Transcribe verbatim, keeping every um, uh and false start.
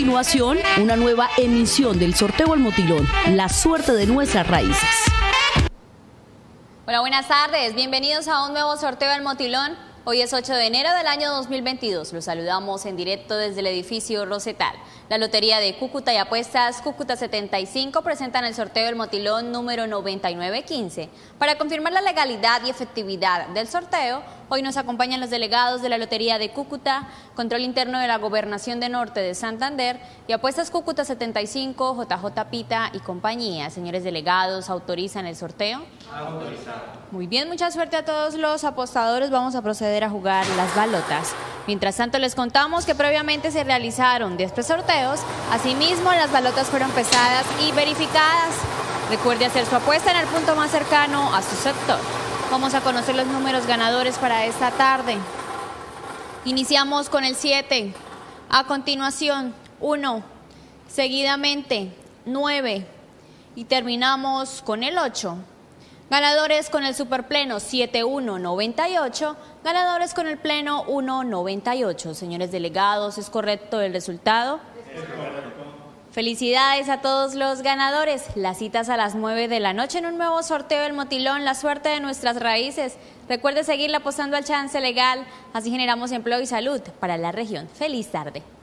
continuación, una nueva emisión del sorteo El Motilón, la suerte de nuestras raíces. Hola, buenas tardes. Bienvenidos a un nuevo sorteo del Motilón. Hoy es ocho de enero del año dos mil veintidós. Los saludamos en directo desde el edificio Rosetal. La Lotería de Cúcuta y Apuestas Cúcuta setenta y cinco presentan el sorteo del Motilón número noventa y nueve quince. Para confirmar la legalidad y efectividad del sorteo, hoy nos acompañan los delegados de la Lotería de Cúcuta, Control Interno de la Gobernación de Norte de Santander y Apuestas Cúcuta setenta y cinco, J J Pita y compañía. Señores delegados, ¿autorizan el sorteo? Autorizado. Muy bien, mucha suerte a todos los apostadores. Vamos a proceder a jugar las balotas. Mientras tanto, les contamos que previamente se realizaron diez sorteos. Asimismo, las balotas fueron pesadas y verificadas. Recuerde hacer su apuesta en el punto más cercano a su sector. Vamos a conocer los números ganadores para esta tarde. Iniciamos con el siete. A continuación, uno. Seguidamente, nueve. Y terminamos con el ocho. Ganadores con el superpleno siete uno noventa y ocho, ganadores con el pleno uno noventa y ocho. Señores delegados, ¿es correcto el resultado? Es correcto. Felicidades a todos los ganadores. Las citas a las nueve de la noche en un nuevo sorteo del Motilón, la suerte de nuestras raíces. Recuerde seguirle apostando al chance legal, así generamos empleo y salud para la región. Feliz tarde.